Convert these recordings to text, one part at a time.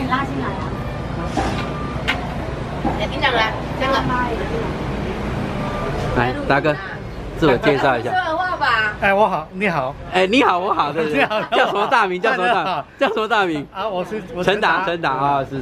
拉进来啊！ 你讲来，这个。 来，大哥，自我介绍一下。 说完话吧。 哎，我好，你好。 哎，你好，我好，对不对？叫什么大名？叫什么大？叫什么大名？ 啊，我是陈达啊，是。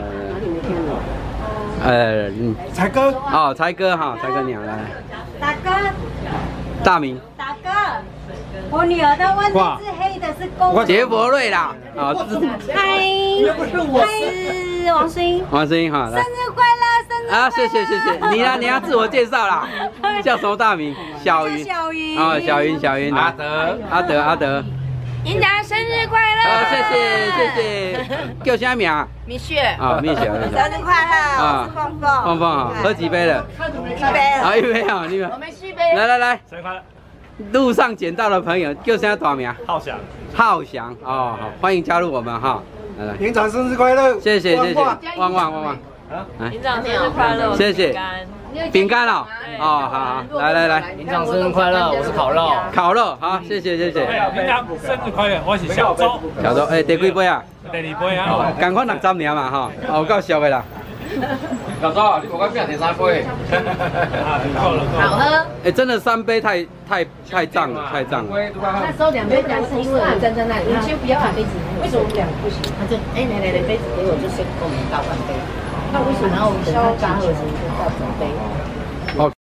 才哥。 哦，才哥哈，才哥你好，来。 大哥。 大名。 大哥，我女儿的问题是黑的，是公的。 杰佛瑞啦，啊， 嗨，是王诗英。 王诗英哈，来。 生日快乐，生日快乐！ 啊，谢谢。你要自我介绍啦，叫什么大名？小云。 小云。 哦，小云。阿德。 营长生日快乐！ 谢谢。叫啥名？ 米雪。 啊，蜜雪。 生日快乐！我是凤凤。 凤凤哈，喝几杯了？ 一杯了。 啊，一杯啊，你们。 我们续杯。 来。 生日快乐！ 路上捡到的朋友叫啥大名？浩翔哦，好，欢迎加入我们哈。来， 营长生日快乐！ 谢谢。旺。 营长生日快乐！ 谢谢。饼干哦，好，来。 营长生日快乐！我是烤肉， 好，谢谢。 营长生日快乐！我是小周。 哎，第几杯啊？ 第2杯啊。 赶快60年嘛哈，有够俗的啦。 小周，你无讲变第3杯。 好喝。 哎，真的3杯太胀了。 那收2杯单是因为我站在那里，你先不要把杯子，为什么我们2个不行？他就来杯子给我，就先给我们倒半杯。那为什么？然后我们等他加热时就倒2杯。